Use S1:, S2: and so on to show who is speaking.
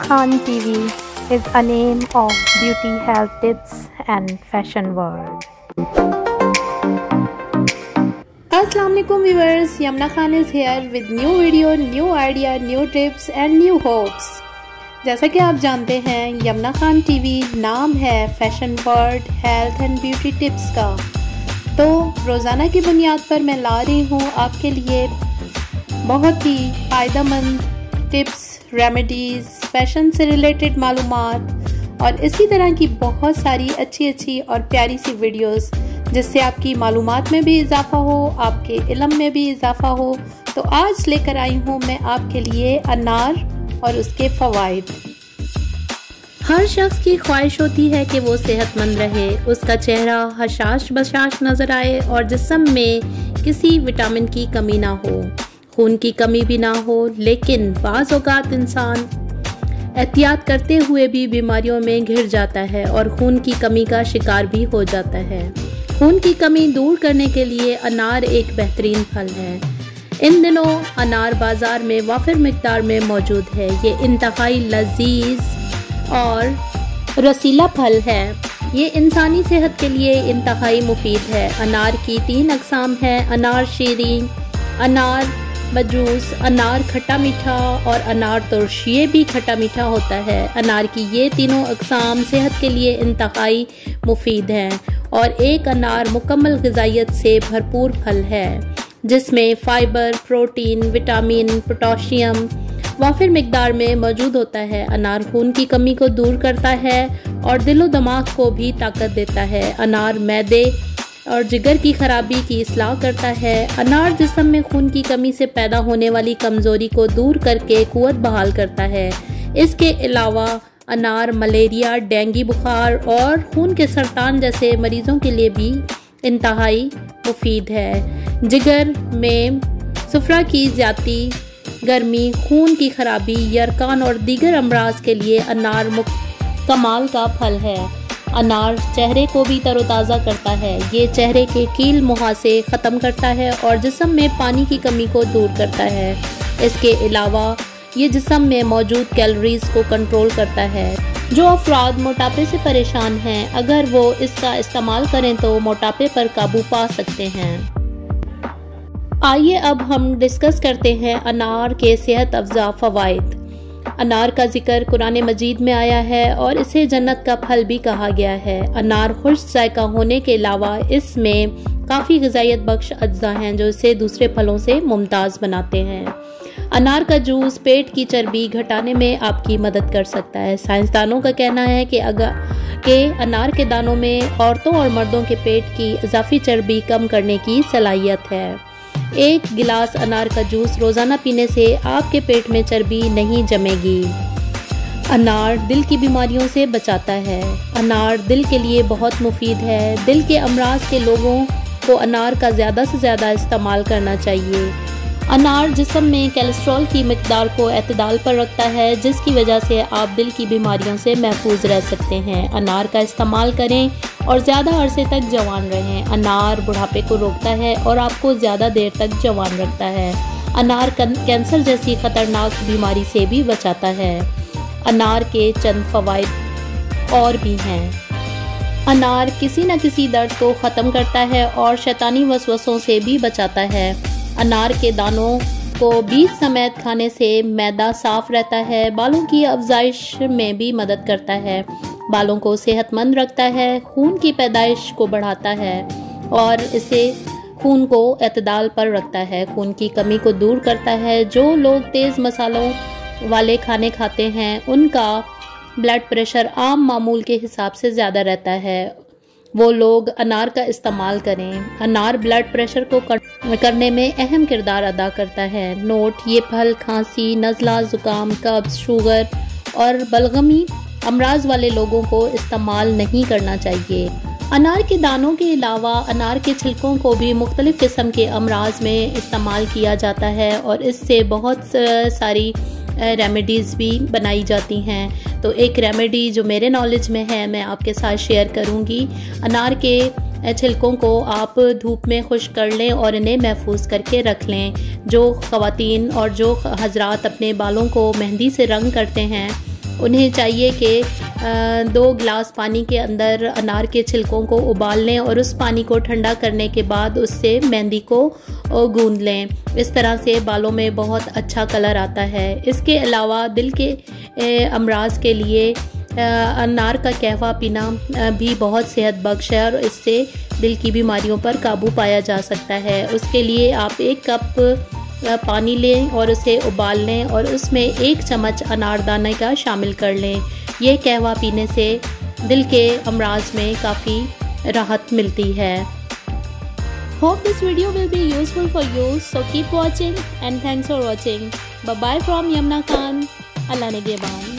S1: Khan TV is a name of beauty, health tips and fashion world.
S2: Assalamualaikum viewers, Yamna Khan is here with new video, new idea, new tips and new hopes. जैसा कि आप जानते हैं Yamuna Khan TV नाम है fashion world, health and beauty tips का। तो रोज़ाना की बुनियाद पर मैं ला रही हूँ आपके लिए बहुत ही फ़ायदेमंद टिप्स, रेमेडीज़, फैशन से रिलेटेड मालूमात और इसी तरह की बहुत सारी अच्छी और प्यारी सी वीडियोस जिससे आपकी मालूमात में भी इजाफ़ा हो, आपके इल्म में भी इजाफ़ा हो। तो आज लेकर आई हूँ मैं आपके लिए अनार और उसके फ़वाइद। हर शख्स की ख्वाहिश होती है कि वो सेहतमंद रहे, उसका चेहरा हशाश बशाश नज़र आए और जिस्म में किसी विटामिन की कमी ना हो, खून की कमी भी ना हो। लेकिन बाज़ औक़ात इंसान एहतियात करते हुए भी बीमारियों में घिर जाता है और खून की कमी का शिकार भी हो जाता है। खून की कमी दूर करने के लिए अनार एक बेहतरीन फल है। इन दिनों अनार बाज़ार में वाफिर मिक़दार में मौजूद है। ये इंतहाई लजीज और रसीला फल है। ये इंसानी सेहत के लिए इंतहाई मुफीद है। अनार की 3 अक़साम हैं: अनार शीरीन, अनार मजूस, अनार खट्टा मीठा और अनार तुर्श। ये भी खट्टा मीठा होता है। अनार की ये तीनों अक़साम सेहत के लिए इंतहाई मुफीद हैं और एक अनार मुकम्मल ग़िज़ाइयत से भरपूर फल है जिसमें फ़ाइबर, प्रोटीन, विटामिन, पोटाशियम वाफिर मिक़दार में मौजूद होता है। अनार खून की कमी को दूर करता है और दिलो दिमाग को भी ताकत देता है। अनार मैदे और जिगर की खराबी की इस्लाह करता है। अनार जिस्म में खून की कमी से पैदा होने वाली कमज़ोरी को दूर करके क़ुव्वत बहाल करता है। इसके अलावा अनार मलेरिया, डेंगू बुखार और खून के सरतान जैसे मरीज़ों के लिए भी इंतहाई मुफीद है। जिगर में सुफरा की ज़्यादती, गर्मी, खून की खराबी, यरकान और दीगर अमराज के लिए अनार कमाल का फल है। अनार चेहरे को भी तरोताज़ा करता है। ये चेहरे के कील मुहासे ख़त्म करता है और जिस्म में पानी की कमी को दूर करता है। इसके अलावा ये जिस्म में मौजूद कैलोरीज़ को कंट्रोल करता है। जो अफराद मोटापे से परेशान हैं, अगर वो इसका इस्तेमाल करें तो मोटापे पर काबू पा सकते हैं। आइए अब हम डिस्कस करते हैं अनार के सेहत अफ़ज़ा फ़वाइद। अनार का जिक्र कुरान मजीद में आया है और इसे जन्नत का फल भी कहा गया है। अनार खुश्क जायका होने के अलावा इसमें काफ़ी ग़िज़ाइयत बख्श अज्जा हैं जो इसे दूसरे फलों से मुमताज़ बनाते हैं। अनार का जूस पेट की चर्बी घटाने में आपकी मदद कर सकता है। साइंसदानों का कहना है कि अनार के दानों में औरतों और मर्दों के पेट की इजाफी चर्बी कम करने की सलाहियत है। 1 गिलास अनार का जूस रोज़ाना पीने से आपके पेट में चर्बी नहीं जमेगी। अनार दिल की बीमारियों से बचाता है। अनार दिल के लिए बहुत मुफीद है। दिल के अमराज के लोगों को अनार का ज़्यादा से ज़्यादा इस्तेमाल करना चाहिए। अनार जिस्म में कोलेस्ट्रॉल की मिक़दार को एतदाल पर रखता है जिसकी वजह से आप दिल की बीमारियों से महफूज रह सकते हैं। अनार का इस्तेमाल करें और ज़्यादा अरसे तक जवान रहें। अनार बुढ़ापे को रोकता है और आपको ज़्यादा देर तक जवान रखता है। अनार कैंसर जैसी ख़तरनाक बीमारी से भी बचाता है। अनार के चंद फ़वाइद और भी हैं। अनार किसी न किसी दर्द को ख़त्म करता है और शैतानी वसवसों से भी बचाता है। अनार के दानों को बीज समेत खाने से मैदा साफ रहता है। बालों की अफजाइश में भी मदद करता है। बालों को सेहतमंद रखता है। खून की पैदाइश को बढ़ाता है और इसे खून को एतदाल पर रखता है। खून की कमी को दूर करता है। जो लोग तेज़ मसालों वाले खाने खाते हैं उनका ब्लड प्रेशर आम मामूल के हिसाब से ज़्यादा रहता है। वो लोग अनार का इस्तेमाल करें। अनार ब्लड प्रेशर को करने में अहम किरदार अदा करता है। नोट: ये फल खांसी, नज़ला, ज़ुकाम, कब्ज़, शुगर और बलगमी अमराज वाले लोगों को इस्तेमाल नहीं करना चाहिए। अनार के दानों के अलावा अनार के छिलकों को भी मुख्तलिफ़ किस्म के अमराज में इस्तेमाल किया जाता है और इससे बहुत सारी रेमेडीज़ भी बनाई जाती हैं। तो एक रेमेडी जो मेरे नॉलेज में है मैं आपके साथ शेयर करूंगी। अनार के छिलकों को आप धूप में खुश्क कर लें और इन्हें महफूज करके रख लें। जो ख़वातीन और जो हज़रात अपने बालों को मेहंदी से रंग करते हैं उन्हें चाहिए कि 2 गिलास पानी के अंदर अनार के छिलकों को उबाल लें और उस पानी को ठंडा करने के बाद उससे मेहंदी को गूंद लें। इस तरह से बालों में बहुत अच्छा कलर आता है। इसके अलावा दिल के अमराज के लिए अनार का कहवा पीना भी बहुत सेहत बख्श है और इससे दिल की बीमारियों पर काबू पाया जा सकता है। उसके लिए आप 1 कप पानी लें और उसे उबाल लें और उसमें 1 चम्मच अनारदाने का शामिल कर लें। ये कहवा पीने से दिल के अमराज में काफ़ी राहत मिलती है। Hope this video will be useful for you, so keep watching and thanks for watching. Bye bye from Yamna Khan. Allah Negeban.